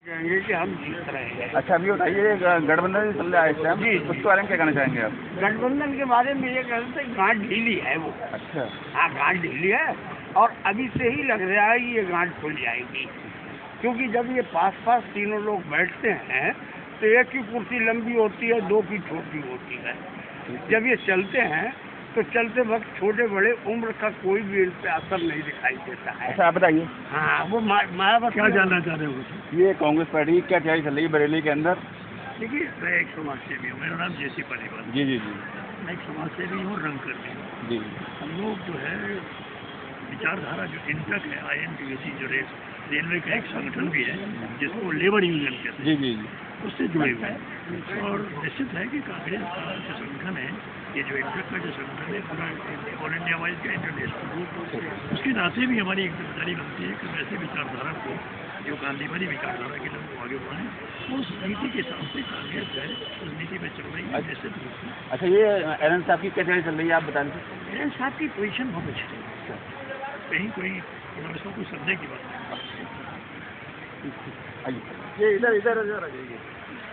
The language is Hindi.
जाएंगे कि हम जीत रहे हैं। अच्छा, अभी बताइए गठबंधन चल रहा है इस टाइम, जी, उसके बारे में क्या कहना चाहेंगे आप? गठबंधन के बारे में ये कहते हैं गांठ ढीली है वो। अच्छा। हाँ, गांठ ढीली है और अभी से ही लग रहा है कि ये गांठ खुल जाएगी, क्योंकि जब ये पास पास तीनों लोग बैठते हैं तो एक की कुर्सी लंबी होती है, दो की छोटी होती है। जब ये चलते हैं तो चलते वक्त छोटे बड़े उम्र का कोई भी इन पे असर नहीं दिखाई देता है। अच्छा, आप बताइए। हाँ, वो मायावती क्या जानना चाह रहे हो? ये कांग्रेस पार्टी की क्या तैयारी चल रही है बरेली के अंदर? देखिए, मैं एक समाज सेवी हूँ, मेरा नाम जेसी पालीवाल। जी जी जी मैं एक समाज सेवी हूँ, रंग कर्मी हूँ। जी। हम लोग जो है विचारधारा जो इंटक है, INTUC जो रेलवे का एक संगठन भी है जिसको लेबर यूनियन कहते हैं, जी जी जी उससे जुड़े हुए हैं। और निश्चित है कि कांग्रेस का जो संगठन है, ये जो इंटक का जो संगठन है पूरा ऑल इंडिया वाइज का इंटरनेशनल ग्रुप, उसके नाते भी हमारी एक जिम्मेदारी बनती है कि वैसे विचारधारा को, जो गांधीवादी विचारधारा के लोग आगे बढ़ाएं, उस नीति के हिसाब से कांग्रेस है उस नीति में चल रही है निश्चित रूप से। अच्छा, ये एरन साहब की क्या तैयारी चल रही है, आप बता दीजिए। एरन साहब की पोजीशन बहुत अच्छी है, कहीं कोई इसमें कोई संदेह की बात नहीं। ये इधर इधर आ जाइए।